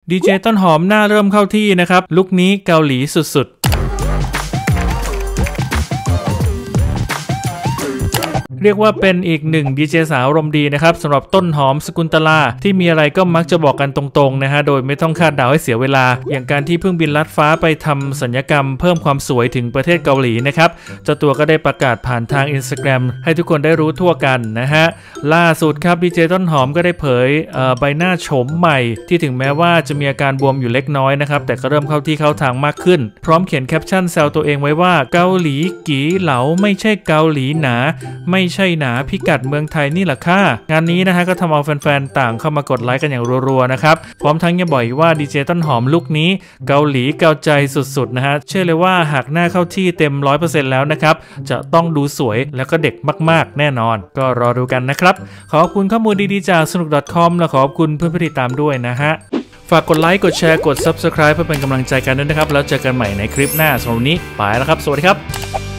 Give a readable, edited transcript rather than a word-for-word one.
ดีเจต้นหอมหน้าเริ่มเข้าที่นะครับลุคนี้เกาหลีสุดๆเรียกว่าเป็นอีกหนึ่งดีเจสาวอารมณ์ดีนะครับสำหรับต้นหอมสกุลตลาที่มีอะไรก็มักจะบอกกันตรงๆนะฮะโดยไม่ต้องคาดเดาให้เสียเวลาอย่างการที่เพิ่งบินลัดฟ้าไปทำศัลยกรรมเพิ่มความสวยถึงประเทศเกาหลีนะครับเจ้าตัวก็ได้ประกาศผ่านทาง Instagram ให้ทุกคนได้รู้ทั่วกันนะฮะล่าสุดครับดีเจต้นหอมก็ได้เผยใบหน้าโฉมใหม่ที่ถึงแม้ว่าจะมีอาการบวมอยู่เล็กน้อยนะครับแต่ก็เริ่มเข้าที่เข้าทางมากขึ้นพร้อมเขียนแคปชั่นแซวตัวเองไว้ว่าเกาหลีกีเหลาไม่ใช่เกาหลีหนาไม่ใช่หนาพิกัดเมืองไทยนี่แหละค่ะงานนี้นะฮะก็ทำเอาแฟนๆต่างเข้ามากดไลค์กันอย่างรัวๆนะครับพร้อมทั้งยังบอกว่าดีเจต้นหอมลุคนี้เกาหลีเกาใจสุดๆนะฮะเชื่อเลยว่าหากหน้าเข้าที่เต็ม 100% แล้วนะครับจะต้องดูสวยแล้วก็เด็กมากๆแน่นอนก็รอดูกันนะครับขอบคุณข้อมูลดีๆจากสนุก .com และขอบคุณเพื่อนๆที่ตามด้วยนะฮะฝากกดไลค์กดแชร์กด Subscribe เพื่อเป็นกำลังใจกันด้วยนะครับแล้วเจอกันใหม่ในคลิปหน้าสำหรับวันนี้ไปแล้วครับสวัสดีครับ